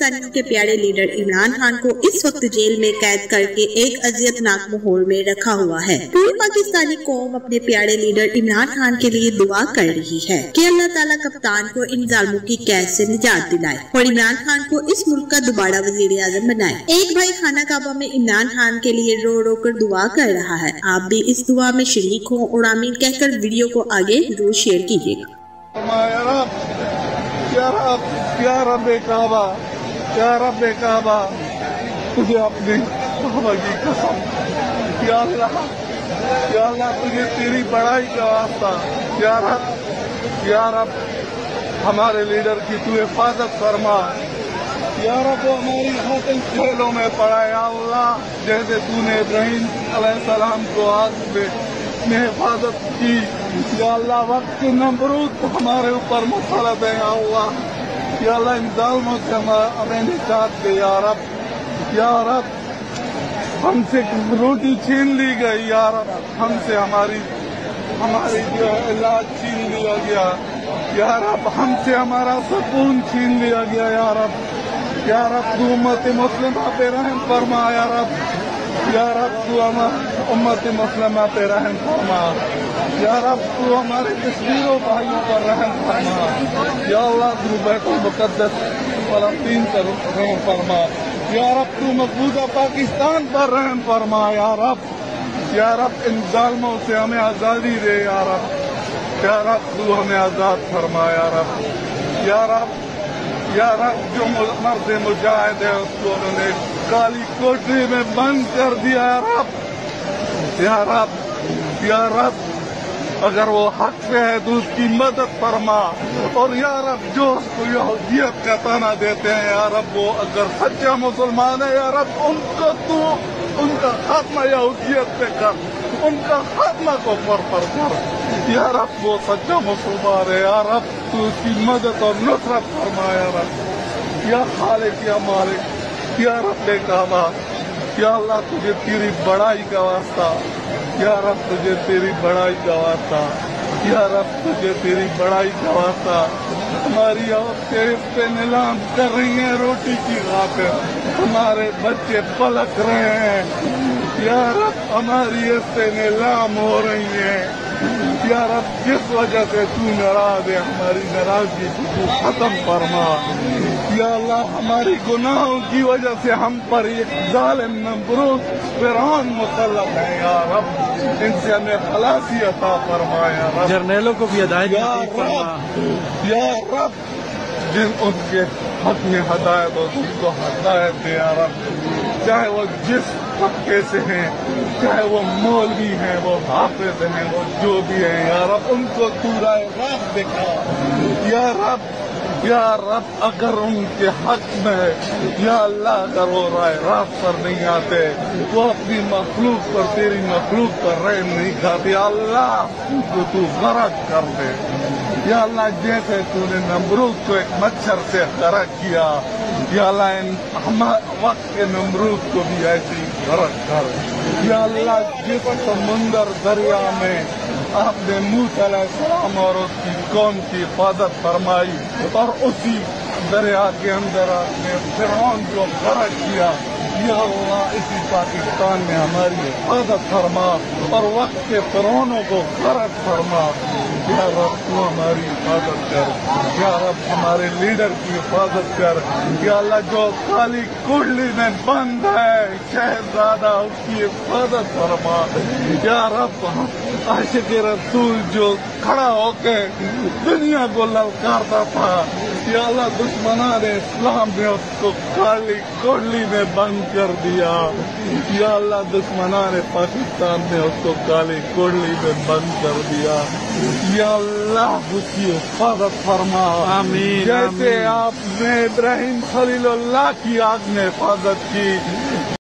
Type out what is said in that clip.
पाकिस्तानियों के प्यारे लीडर इमरान खान को इस वक्त जेल में कैद करके एक अजियतनाक माहौल में रखा हुआ है। पूरी पाकिस्तानी कौम अपने प्यारे लीडर इमरान खान के लिए दुआ कर रही है कि अल्लाह ताला कप्तान को इन जालिमों की कैद से निजात दिलाए और इमरान खान को इस मुल्क का दोबारा वजीर आजम बनाए। एक भाई खाना काबा में इमरान खान के लिए रो रो कर दुआ कर रहा है। आप भी इस दुआ में शरीक हो और आमीन कहकर वीडियो को आगे जरूर शेयर कीजिएगा। या रब्बे काबा, तुझे अपनी काबा की कसम, या अल्लाह तुझे तेरी बड़ाई का वास्ता, या रब हमारे लीडर की तू हिफाजत फरमा, या रब वो हमारी खातिर खेलों में पड़ा, या अल्लाह जैसे तूने इब्राहिम अलैहिस्सलाम को आग में हिफाजत की, या अल्लाह वक्त नमरूद हमारे ऊपर मुसल्लत है, या अल्लाह इन जालिमों से हमें निजात दे, या रब हमसे रोटी छीन ली गई, या रब हमसे हमारी जो है इलाज छीन लिया गया, या रब हमसे हमारा सुकून छीन लिया गया, या रब तू उम्मत मुस्लिमा पे रहम फरमा, या रब तू उम्मत मुस्लिमा पे रहम फरमा, या रब तू हमारे कश्मीरों भाइयों पर रहम फरमा, या अल्लाह तू बैतुल मुक़द्दस फ़लस्तीन पर रहम फरमा, या रब तू मकबूजा पाकिस्तान पर रहम फरमा, या रब इन जालिमों से हमें आज़ादी दे, या रब तू हमें आज़ाद फरमा, या रब जो मर्द मुजाहिद है उसको उन्होंने काली कोठरी में बंद कर दिया, या रब अगर वो हक पे है तो उसकी मदद फरमा, और या रब जो उसको यहूदियत का ताना देते हैं, या रब वो अगर सच्चा मुसलमान है, या रब उनको तू उनका खात्मा यहूदियत पे कर, उनका खात्मा को पर कर, या रब वो सच्चा मुसलमान है, या रब तू उसकी मदद और नुसरत फरमा, या खालिक या मालिक, या रब्बे काबा, या अल्लाह तुझे तेरी बड़ाई का वास्ता, या रब तुझे तेरी बड़ाई का वास्ता, या रब तुझे तेरी बड़ाई का वास्ता, हमारी औरतें इस पे नीलाम कर रही हैं रोटी की खातिर, हमारे बच्चे पलक रहे हैं, या रब हमारी इस पे नीलाम हो रही हैं, या रब जिस वजह से तू नाराज है हमारी नाराजगी को तू खत्म फरमा, या अल्लाह हमारी गुनाहों की वजह से हम पर एक जालिम नमरूद फिरौन मुसल्लत है, या रब इनसे हमें खलासी अता फरमा, या रब जर्नैलों को भी हिदायत फरमा, या रब जिन उनके हक में हदायत हो उनको हदायत दे, या रब चाहे वो जिस तबके से हैं, चाहे वो मौलवी हैं, वो हाफिज हैं, वो जो भी हैं, या रब उनको तू राह दिखा, या रब अगर उनके हक में, या अल्लाह अगर वो राह पर नहीं आते, वो अपनी मखलूक पर तेरी मखलूक पर रहम नहीं खाते, या अल्लाह उनको तू गरक कर दे, या अल्लाह जैसे तूने नमरूद को एक मच्छर से गरक किया, या अल्लाह इन वक्त के नमरूद को भी ऐसी गरक कर, या अल्लाह जिस समुंदर दरिया में आपने मूसा अलैहिस्सलाम और उसकी कौम की हिफाजत फरमाई और उसी दरिया के अंदर आपने फिरौन को गरक किया, या अल्लाह इसी पाकिस्तान में हमारी हिफाजत फरमा और वक्त के फिरौनों को गरक फरमा, या रब तू हमारी हिफाजत कर, या रब हमारे लीडर की हिफाजत कर, या अल्लाह जो काली कुंडली में बंद है शहजादा उसकी हिफाजत फरमा, या रब आशिक रसूल जो खड़ा होके दुनिया को ललकारता था, या अल्लाह दुश्मनान इस्लाम ने उसको काली कुंडली में बंद कर दिया, या अल्लाह दुश्मनान पाकिस्तान ने उसको काली कुंडली में बंद कर दिया, या अल्लाह उसकी हिफाजत फरमा, आमीन, जैसे आपने इब्राहिम खलीलुल्लाह की आग में हिफाजत की।